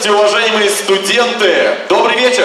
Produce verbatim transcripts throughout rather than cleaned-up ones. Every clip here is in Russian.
Здравствуйте, уважаемые студенты! Добрый вечер!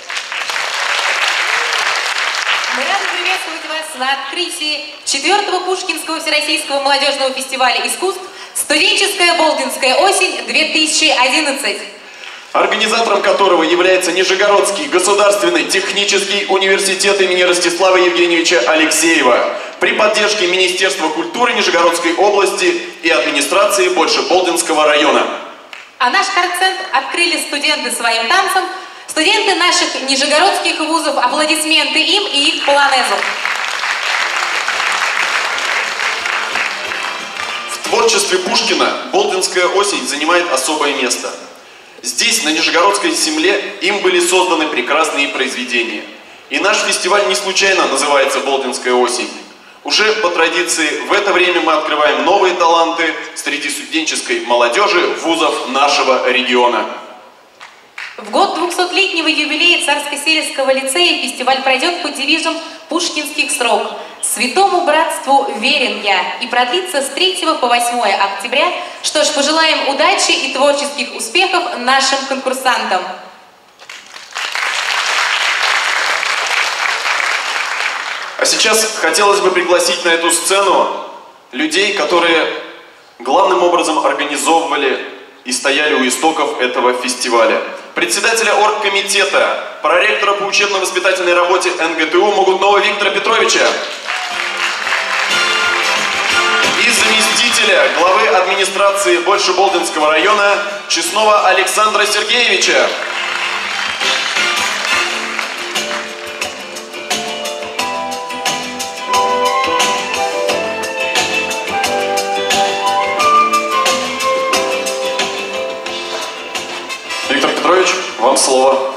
Мы рады приветствовать вас на открытии четвертого Пушкинского всероссийского молодежного фестиваля искусств «Студенческая Болдинская осень две тысячи одиннадцать», организатором которого является Нижегородский государственный технический университет имени Ростислава Евгеньевича Алексеева при поддержке Министерства культуры Нижегородской области и администрации Большеболдинского района. А наш концерт открыли студенты своим танцем, студенты наших нижегородских вузов. Аплодисменты им и их полонезу. В творчестве Пушкина Болдинская осень занимает особое место. Здесь, на Нижегородской земле, им были созданы прекрасные произведения. И наш фестиваль не случайно называется «Болдинская осень». Уже по традиции в это время мы открываем новые таланты среди студенческой молодежи вузов нашего региона. В год двухсотлетнего юбилея Царско-сельского лицея фестиваль пройдет под девизом «Пушкинских срок. Святому братству верен я» и продлится с третьего по восьмое октября. Что ж, пожелаем удачи и творческих успехов нашим конкурсантам. А сейчас хотелось бы пригласить на эту сцену людей, которые главным образом организовывали и стояли у истоков этого фестиваля. Председателя оргкомитета, проректора по учебно-воспитательной работе эн гэ тэ у Могутного Виктора Петровича и заместителя главы администрации Большеболдинского района Честного Александра Сергеевича. Виктор Петрович, вам слово.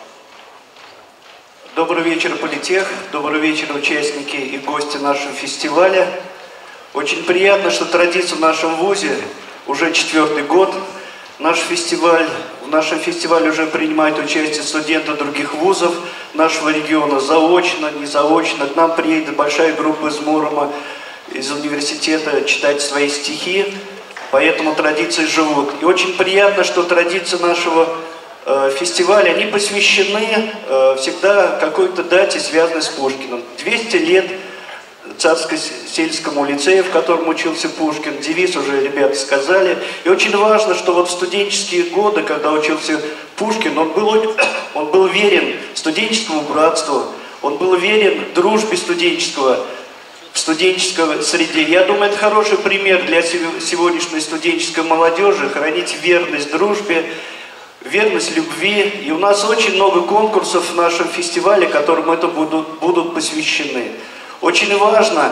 Добрый вечер, Политех. Добрый вечер, участники и гости нашего фестиваля. Очень приятно, что традиция в нашем вузе уже четвертый год. Наш фестиваль, в нашем фестивале уже принимают участие студенты других вузов нашего региона, заочно, не заочно. К нам приедет большая группа из Мурома, из университета читать свои стихи. Поэтому традиции живут. И очень приятно, что традиции нашего э, фестиваля, они посвящены э, всегда какой-то дате, связанной с Пушкиным. двести лет Царско-сельскому лицею, в котором учился Пушкин. Девиз уже ребята сказали. И очень важно, что вот в студенческие годы, когда учился Пушкин, он был, он был верен студенческому братству, он был верен дружбе студенческого, в студенческой среде. Я думаю, это хороший пример для сегодняшней студенческой молодежи, хранить верность дружбе, верность любви. И у нас очень много конкурсов в нашем фестивале, которым это будут, будут посвящены. Очень важно,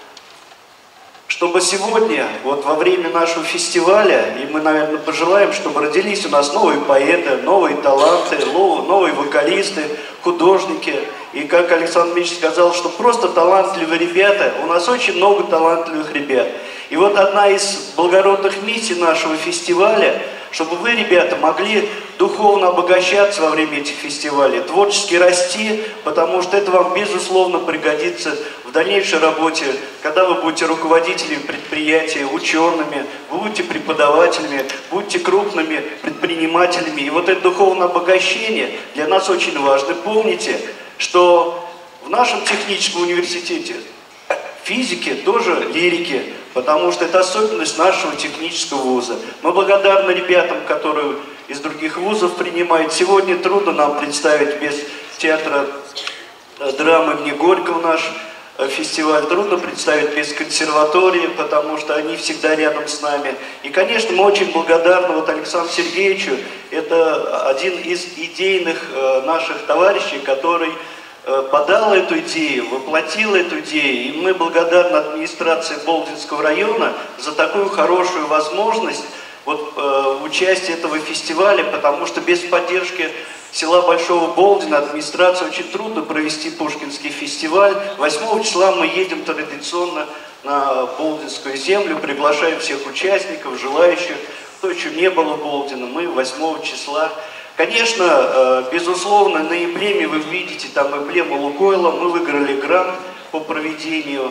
чтобы сегодня, вот во время нашего фестиваля, и мы, наверное, пожелаем, чтобы родились у нас новые поэты, новые таланты, новые вокалисты, художники. И как Александр Ильич сказал, что просто талантливые ребята, у нас очень много талантливых ребят. И вот одна из благородных миссий нашего фестиваля, чтобы вы, ребята, могли духовно обогащаться во время этих фестивалей, творчески расти, потому что это вам, безусловно, пригодится в дальнейшей работе, когда вы будете руководителями предприятия, учеными, вы будете преподавателями, будете крупными предпринимателями. И вот это духовное обогащение для нас очень важно. Помните, что в нашем техническом университете физики тоже лирики, потому что это особенность нашего технического вуза. Мы благодарны ребятам, которые из других вузов принимают. Сегодня трудно нам представить без театра драмы имени Горького наш фестиваль, трудно представить без консерватории, потому что они всегда рядом с нами. И, конечно, мы очень благодарны вот Александру Сергеевичу, это один из идейных наших товарищей, который подал эту идею, воплотил эту идею. И мы благодарны администрации Болдинского района за такую хорошую возможность вот, э, участия этого фестиваля, потому что без поддержки села Большого Болдина администрации очень трудно провести Пушкинский фестиваль. восьмого числа мы едем традиционно на Болдинскую землю, приглашаем всех участников, желающих, кто еще не был в Болдино, мы восьмого числа. Конечно, безусловно, на эмблеме вы видите там эмблему Лукойла. Мы выиграли грант по проведению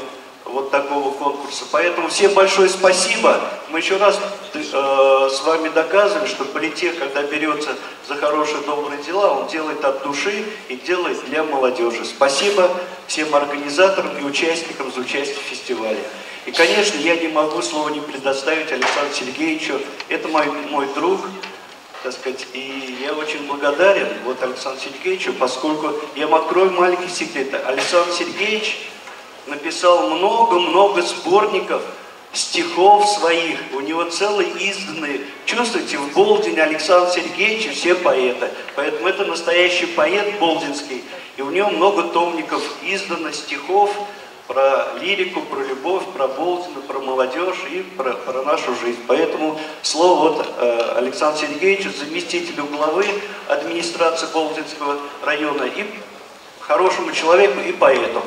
вот такого конкурса. Поэтому всем большое спасибо. Мы еще раз э, с вами доказывали, что политех, когда берется за хорошие добрые дела, он делает от души и делает для молодежи. Спасибо всем организаторам и участникам за участие в фестивале. И, конечно, я не могу слова не предоставить Александру Сергеевичу. Это мой, мой друг, так сказать, и я очень благодарен вот Александру Сергеевичу, поскольку я вам открою маленький секрет. Александр Сергеевич написал много-много сборников стихов своих. У него целые изданные. Чувствуете, в Болдине Александр Сергеевич все поэты. Поэтому это настоящий поэт болдинский. И у него много томников издано стихов про лирику, про любовь, про Болдина, про молодежь и про, про нашу жизнь. Поэтому слово вот, э, Александру Сергеевичу, заместителю главы администрации Болдинского района, и хорошему человеку, и поэту.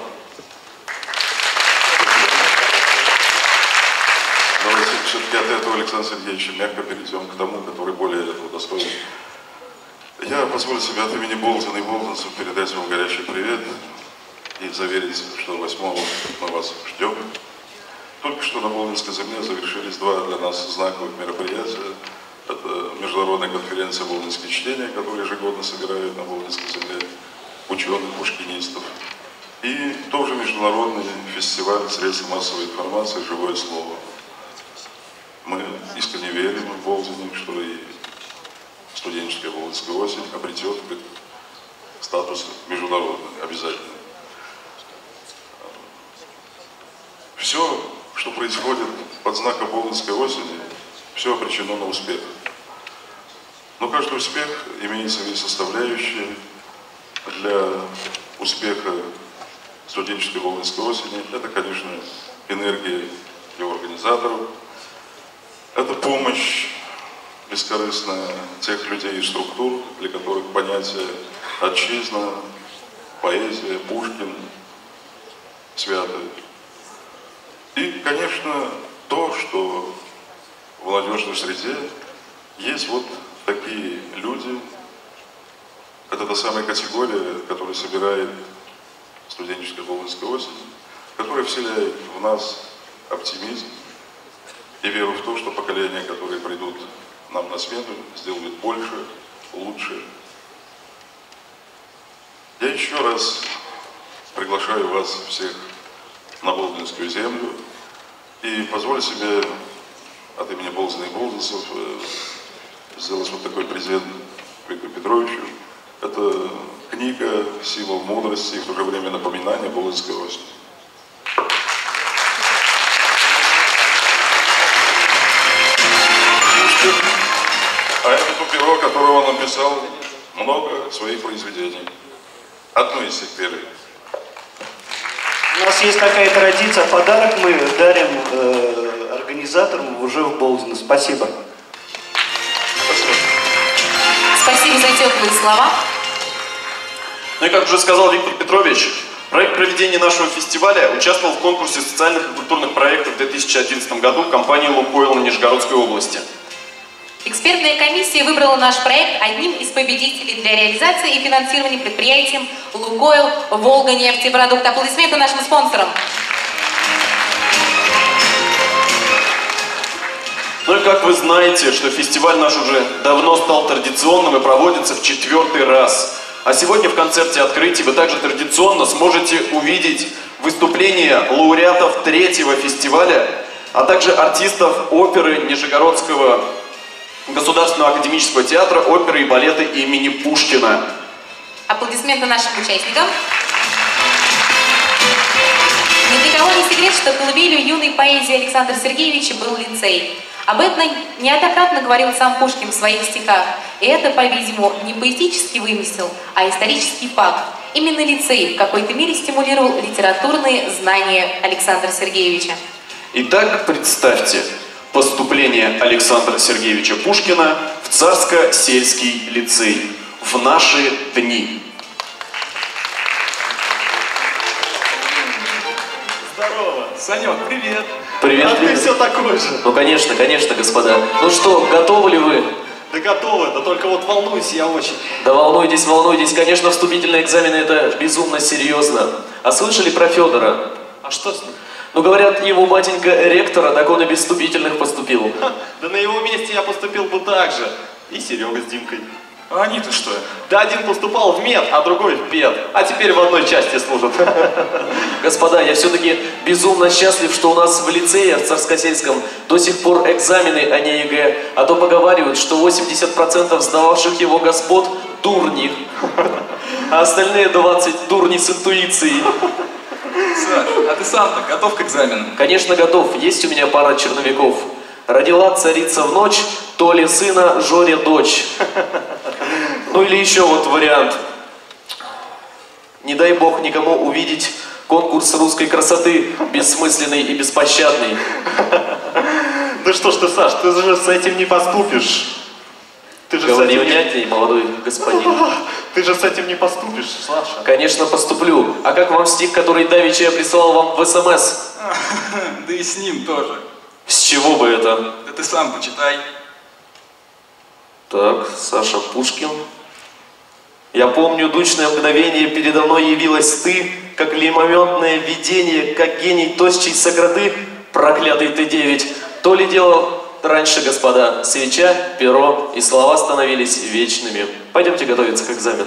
Давайте все-таки от этого, Александра Сергеевича, мягко перейдем к тому, который более этого достоин. Я позволю себе от имени Болдина и болдинцев передать вам горячий привет и заверить, что восьмого мы вас ждем. Только что на Болдинской земле завершились два для нас знаковых мероприятия. Это международная конференция «Болдинские чтения», которую ежегодно собирают на Болдинской земле ученых, пушкинистов. И тоже международный фестиваль средств массовой информации «Живое слово». Мы искренне верим в Болдине, что и студенческая Болдинская осень обретет статус международный обязательно. Все, что происходит под знаком Болдинской осени, все обречено на успех. Но каждый успех имеет свои составляющие. Для успеха студенческой Болдинской осени это, конечно, энергия его организаторов, это помощь бескорыстная тех людей и структур, для которых понятие отчизна, поэзия, Пушкин святы. И, конечно, то, что в молодежной среде есть вот такие люди. Это та самая категория, которая собирает студенческая Болдинская осень, которая вселяет в нас оптимизм и веру в то, что поколения, которые придут нам на смену, сделают больше, лучше. Я еще раз приглашаю вас всех на Болдинскую землю и позволю себе от имени Болдина и болдинцев сделать вот такой презент Виктору Петровичу. Это книга, символ мудрости и в то же время напоминание Болдинской осени. А это то перо, которого он написал много своих произведений. Одно из всех первых. У нас есть такая традиция, подарок мы дарим э, организаторам уже в Болдино. Спасибо. Спасибо. Спасибо за теплые слова. Ну и как уже сказал Виктор Петрович, проект проведения нашего фестиваля участвовал в конкурсе социальных и культурных проектов в две тысячи одиннадцатом году компании «Лукойл» Нижегородской области. Экспертная комиссия выбрала наш проект одним из победителей для реализации и финансирования предприятием «Лукойл Волга-нефтепродукт». Аплодисменты нашим спонсорам. Ну и как вы знаете, что фестиваль наш уже давно стал традиционным и проводится в четвертый раз. А сегодня в концерте открытия вы также традиционно сможете увидеть выступления лауреатов третьего фестиваля, а также артистов оперы Нижегородского Государственного академического театра оперы и балета имени Пушкина. Аплодисменты нашим участникам. Ни для кого не секрет, что колыбелью юной поэзии Александра Сергеевича был лицей. Об этом неоднократно говорил сам Пушкин в своих стихах. И это, по-видимому, не поэтический вымысел, а исторический факт. Именно лицей в какой-то мере стимулировал литературные знания Александра Сергеевича. Итак, представьте поступление Александра Сергеевича Пушкина в Царско-сельский лицей в наши дни. Здорово, Санек, привет. Привет, а привет. ты все такой же. Ну, конечно, конечно, господа. Ну что, готовы ли вы? Да готовы, да только вот волнуюсь я очень. Да волнуйтесь, волнуйтесь. Конечно, вступительные экзамены — это безумно серьезно. А слышали про Федора? А что с ним? Ну, говорят, его батенька ректора, так он и без вступительных поступил. Ха, да на его месте я поступил бы так же. И Серега с Димкой. А они-то что? Да один поступал в мед, а другой в пед. А теперь в одной части служат. Господа, я все-таки безумно счастлив, что у нас в лицее, в Царскосельском, до сих пор экзамены, а не ЕГЭ. А то поговаривают, что восемьдесят процентов сдававших его господ – дурни. А остальные двадцать – дурни с интуицией. Саш, а ты сам-то готов к экзаменам? Конечно, готов. Есть у меня пара черновиков. Родила царица в ночь, то ли сына, Жоре дочь. Ну или еще вот вариант. Не дай бог никому увидеть конкурс русской красоты, бессмысленный и беспощадный. Да что ж ты, Саш, ты же с этим не поступишь. Ты же Говори с этим не... внятней, молодой господин. Ты же с этим не поступишь, Саша. Конечно, поступлю. А как вам стих, который давеча я прислал вам в СМС? Да и с ним тоже. С чего бы это? Да ты сам почитай. Так, Саша Пушкин. Я помню дучное мгновение, передо мной явилась ты, как лимометное видение, как гений тощей Сократы, проклятый ты девять. То ли дело раньше, господа, свеча, перо и слова становились вечными. Пойдемте готовиться к экзамену.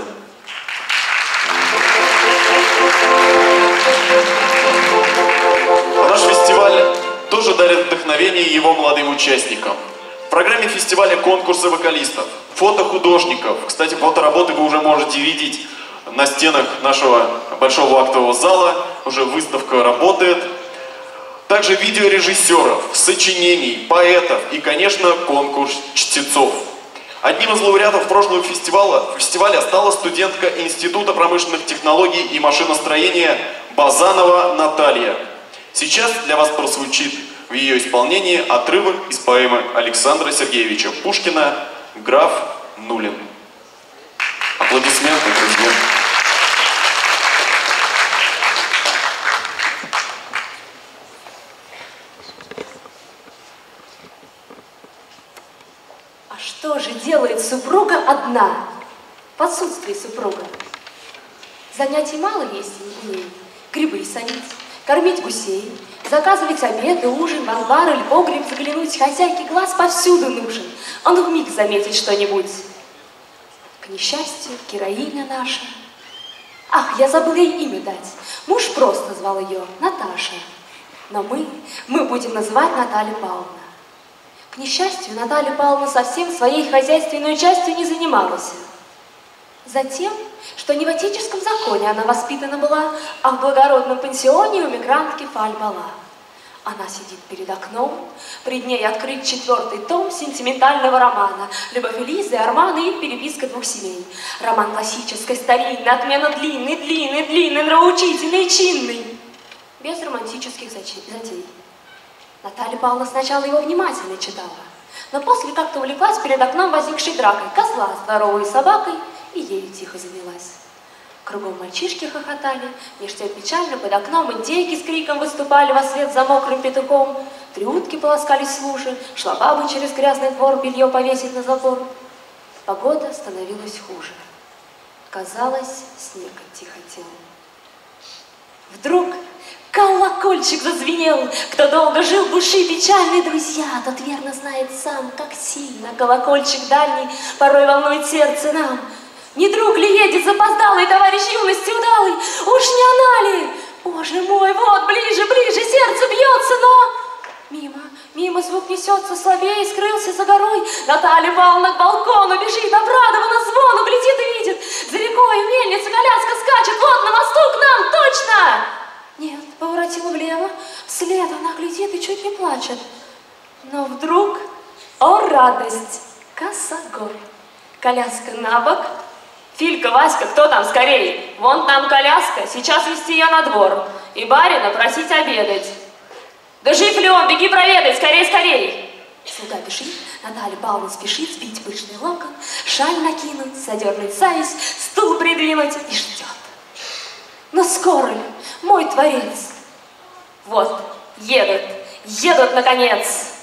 Наш фестиваль тоже дарит вдохновение его молодым участникам. В программе фестиваля конкурсы вокалистов, фото художников. Кстати, фотоработы вы уже можете видеть на стенах нашего большого актового зала. Уже выставка работает. Также видеорежиссеров, сочинений, поэтов и, конечно, конкурс чтецов. Одним из лауреатов прошлого фестиваля, фестиваля стала студентка Института промышленных технологий и машиностроения Базанова Наталья. Сейчас для вас прозвучит в ее исполнении отрывок из поэмы Александра Сергеевича Пушкина «Граф Нулин». Аплодисменты, друзья. А что же делает супруга одна в отсутствии супруга? Занятий мало есть у ней. Грибы солить, кормить гусей, заказывать обед и ужин, в амбар или погреб заглянуть. Хозяйке глаз повсюду нужен. Он вмиг заметит что-нибудь. К несчастью, героиня наша. Ах, я забыла ей имя дать. Муж просто звал ее Наташа. Но мы, мы будем называть Наталья Павловна. К несчастью, Наталья Павловна совсем своей хозяйственной частью не занималась. Затем, что не в отеческом законе она воспитана была, а в благородном пансионе у мигрантки Фальбала. Она сидит перед окном, пред ней открыт четвертый том сентиментального романа «Любовь Элизы, Армана» и «Переписка двух семей». Роман классический, старинный, отменно длинный, длинный, длинный, нравоучительный, чинный, без романтических затей. Наталья Павловна сначала его внимательно читала, но после как-то увлеклась перед окном возникшей дракой козла с здоровой собакой и ею тихо занялась. Кругом мальчишки хохотали, меж тем печально под окном индейки с криком выступали во свет за мокрым петухом, три утки полоскались в луже, шла баба через грязный двор белье повесить на забор. Погода становилась хуже. Казалось, снег оттихотел. Вдруг колокольчик зазвенел. Кто долго жил в души печальные друзья, тот верно знает сам, как сильно колокольчик дальний порой волнует сердце нам. Не друг ли едет запоздалый, товарищ юности удалый? Уж не она ли? Боже мой, вот ближе, ближе, сердце бьется, но... Мимо, мимо звук несется слабее, скрылся за горой. Наталья Павловна к балкону бежит, обрадованно звону, глядит и видит. За рекой мельница, коляска скачет, вот на мосту к нам, точно! Нет, поворотила влево, вслед она глядит и чуть не плачет. Но вдруг, о радость, косогор, коляска на бок. Филька, Васька, кто там скорей? Вон там коляска, сейчас везти ее на двор. И барина просить обедать. Да жив ли он, беги проведать, скорей, скорей. Слуга бежит, Наталья Павловна спешит сбить пышный локон, шаль накинуть, задернуть зависть, стул придвинуть и ждет. Но скоро ли, мой творец? Вот, едут, едут наконец.